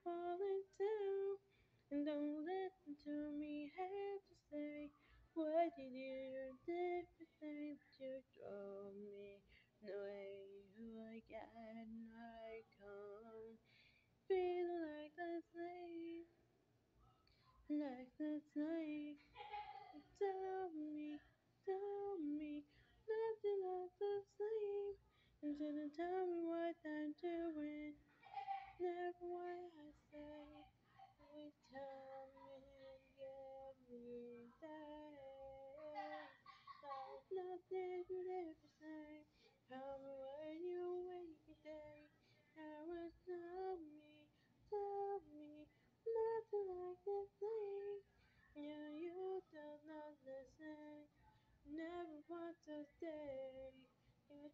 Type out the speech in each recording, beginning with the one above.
falling down. And don't listen to me, have to say. What did you do for things you drove me? No way who I get, I come. Feeling like the slave. Tell me, nothing like the same. And didn't tell me what I'm doing. Never what I say. Always tell me and give me day. Like nothing would ever say. Tell me when you wake a day. Never tell me, nothing like the same. Yeah, you do not listen. Never want to stay. You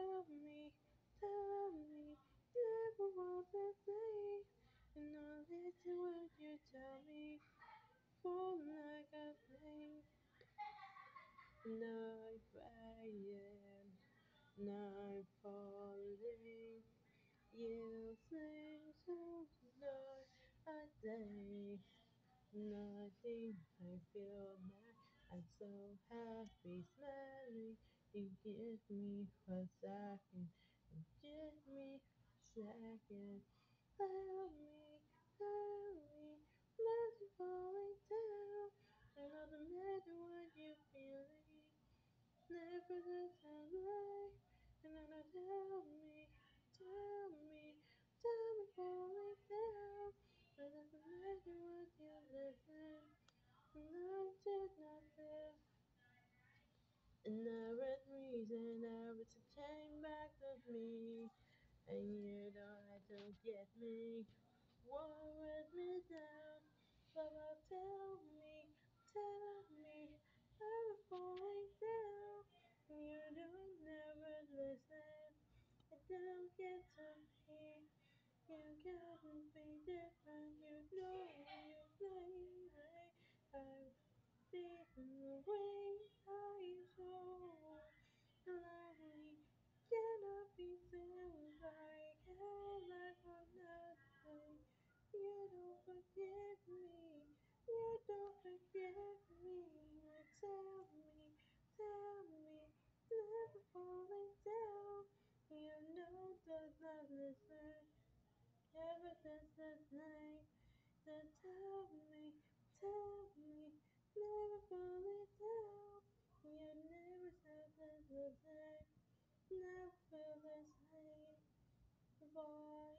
tell me, never want to stay. And I'll listen when you tell me, fall like a flame. Not crying, not falling. You sing so night a day. Nothing, I feel that I'm so happy, smiling. You give me a second, you give me a second. Tell me, nothing falling down. It doesn't matter what you're feeling, never the time right. And then tell me falling down. It doesn't matter what you listen. I did not live. And the red reason everything came back to me. And you know I don't get me. Won't let me down. But tell me, I'm falling down. You don't never listen. I don't get to me. You gotta be different. You know you play. I'm feeling the way I so lonely. Cannot be feeling like hell like for nothing. You don't forgive me. You don't forgive me. Tell me, never falling down. You know does not listen. Everything's the same. Then tell me, never falling down. You never said the same, never feel the same. Boy,